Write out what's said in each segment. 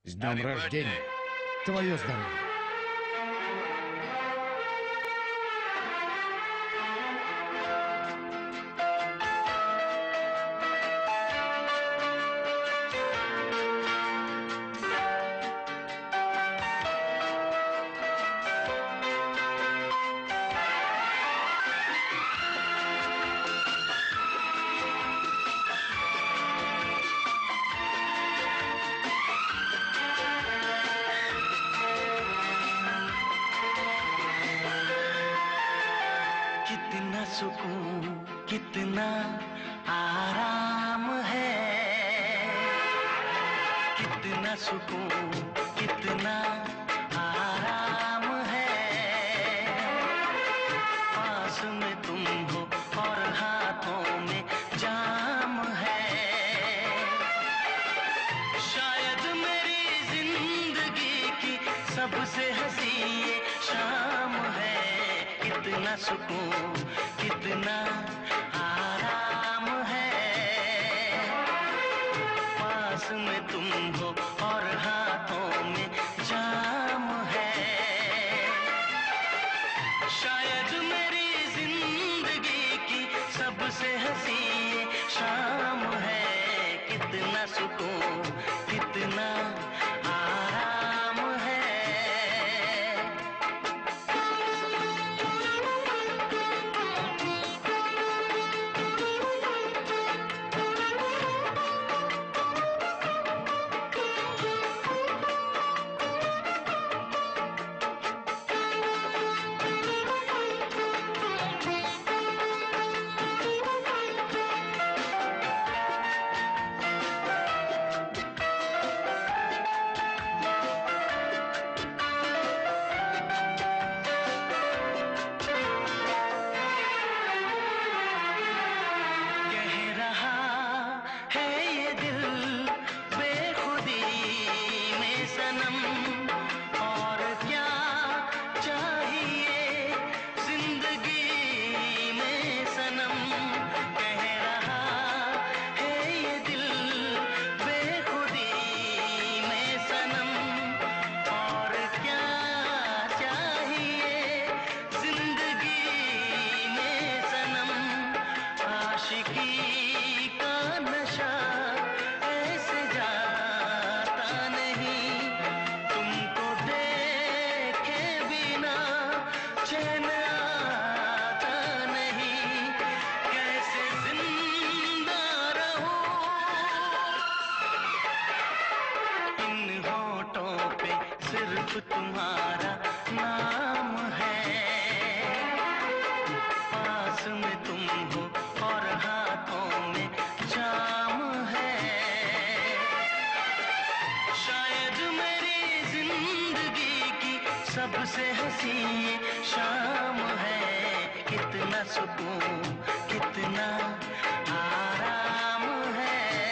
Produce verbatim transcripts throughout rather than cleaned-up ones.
С днем рождения! Твое здоровье! कितना सुकून, कितना आराम है, कितना सुकून, कितना आराम है, पास में तुम हो और हाथों में जाम है। शायद मेरी जिंदगी की सबसे हंसी ये शाम है। कितना सुकून, कितना आराम है, पास में तुम हो और हाथों में जाम है। शायद मेरी जिंदगी की सबसे हंसी ये शाम है। कितना सुकून, कितना आराम है। सिर्फ तुम्हारा नाम है, पास में तुम हो और हाथों में जाम है। शायद मेरी जिंदगी की सबसे हंसी ये शाम है। कितना सुकून, कितना आराम है।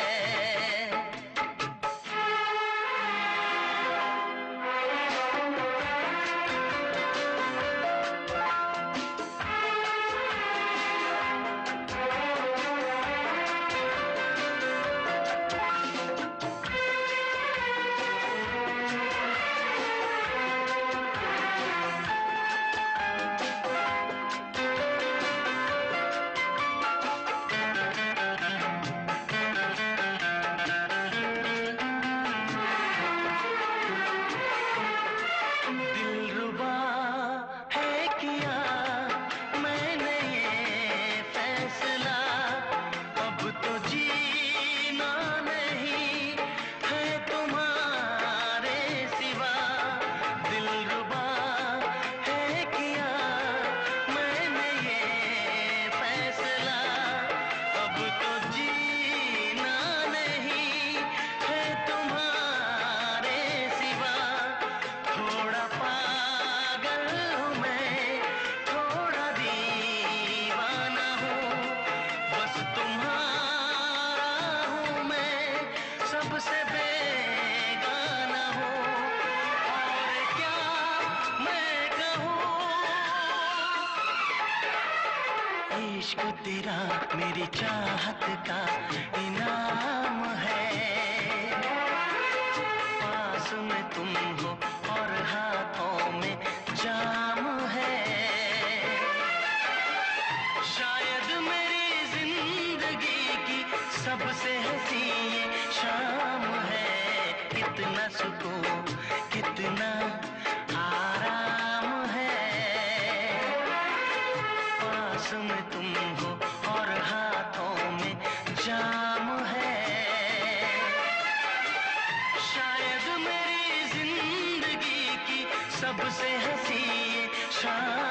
इश्क तेरा मेरी चाहत का इनाम है, पास कितना सुकून, कितना आराम है। पास में तुम हो और हाथों में जाम है। शायद मेरी जिंदगी की सबसे हंसी ये शाम